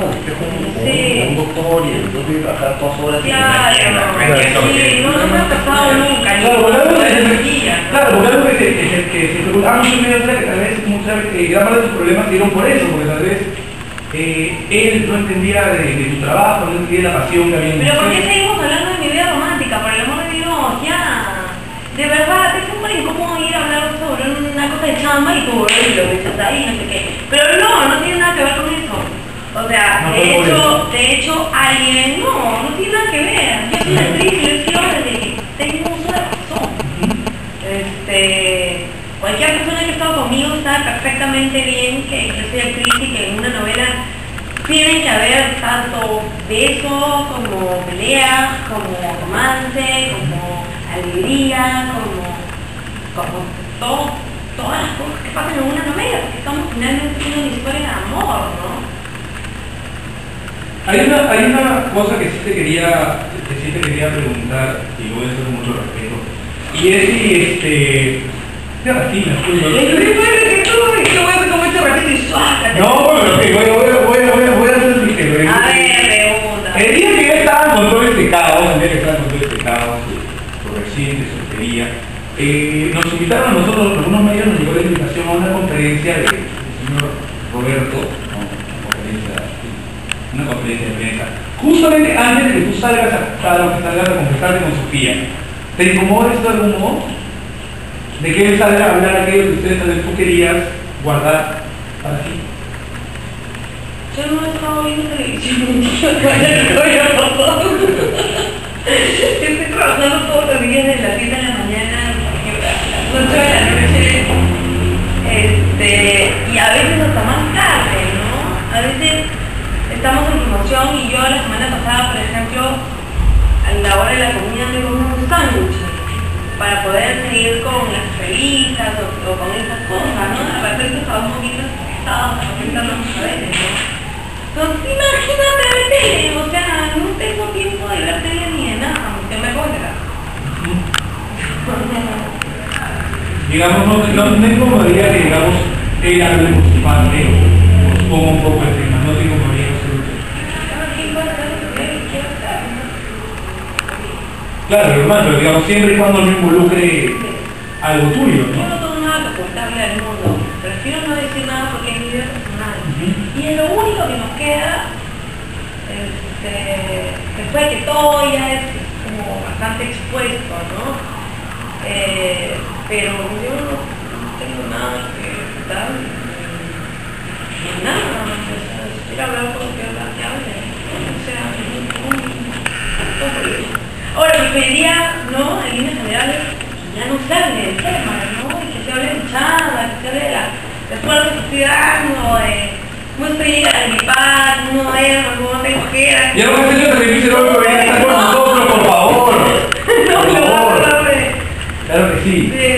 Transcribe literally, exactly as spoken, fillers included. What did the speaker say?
usted es un, Sí. un doctor y yo tengo que trabajar dos horas y Claro, sí, no, no me ha pasado nunca, ni Claro, con porque algo la que se- energía, ¿no? claro, porque algo que se, que se, que se especula mucho en medio de que tal vez muchas veces, gran parte de tus problemas se dieron por eso, porque tal vez eh, él no entendía de, de tu trabajo, no entendía la pasión que había en Pero ¿por qué usted. seguimos hablando de mi vida romántica? Por el amor de Dios, ya. De verdad, es súper incómodo ir a hablar sobre una cosa de chamba y tú, "Ay, lo que estás ahí, no sé qué". Pero no, no tiene nada que ver con eso. O sea, No de fue por hecho, eso. de hecho, alguien, no, no tiene nada que ver. Yo soy una actriz y yo quiero desde que tengo uso de razón. Este, cualquier persona que ha estado conmigo sabe perfectamente bien que yo soy actriz y que en una novela tiene que haber tanto besos, como peleas, como romance, como alegría, como, como todo, todas las cosas que pasan en una novela, porque estamos finalmente haciendo una historia de amor, ¿no? Hay una, hay una cosa que sí te quería, que sí te quería preguntar, y lo voy a hacer con mucho respeto, y es si este... Ya así, me acuerdo. Yo voy a hacer como este ratito y suácate. No, bueno, ok, voy, voy, voy, voy, voy a hacer mi que A ver, pregunta. El día que estaban con todo este caos, el día que estaban con todo este caos, por reciente, soltería, eh, nos invitaron a nosotros, algunos medios nos llegó la invitación a una conferencia del señor Roberto, no, una conferencia, una conferencia de prensa, justamente antes de que tú salgas a, a, salgas a confesarte con Sofía. ¿Te incomoda esto de algún modo? De que él salga a hablar aquello que ustedes tal vez tú querías guardar para ti. Yo no he estado viendo televisión. Estoy trabajando todos los días de las siete de la mañana a las ocho de la noche. Este, y a veces hasta más tarde, ¿no? A veces estamos en promoción y yo la semana pasada, por ejemplo, a la hora de la comida me comí un sándwich para poder seguir con las revistas o, o con esas cosas, ¿no? De repente estaba un poquito estresado, de repente hablamos a veces, ¿no? Entonces imagínate ver tele, o sea, no tengo tiempo de ver tele ni de nada, que me cuenta. Digamos, no, no, no incomodaría que, digamos, él hable por su parte o nos ponga un poco el tema, no te incomodaría absolutamente. Claro, hermano, pero digamos, siempre y cuando no involucre algo tuyo, Yo ¿no? no tengo nada que ocultarle al mundo, prefiero no decir nada porque es mi vida personal. Y es lo único que nos queda, este, después de que todo ya es como bastante expuesto, ¿no? Eh, pero yo no, no tengo nada que ocultar, ni nada, o sea, si quiero hablar con que hablar, que hable, o sea, un, un, un, ahora, preferiría, ¿no? En líneas generales, que ya no se hable del tema, ¿no? Y que se hable de chamba, que se hable de la de esfuerzo que estoy dando, de cómo estoy llegando a mi paz, no duermo, cómo tengo ojeras. Ya lo que hacer yo también quisiera venir a estar con nosotros, por favor. No, Por no, favor. no, no, Claro que sí. de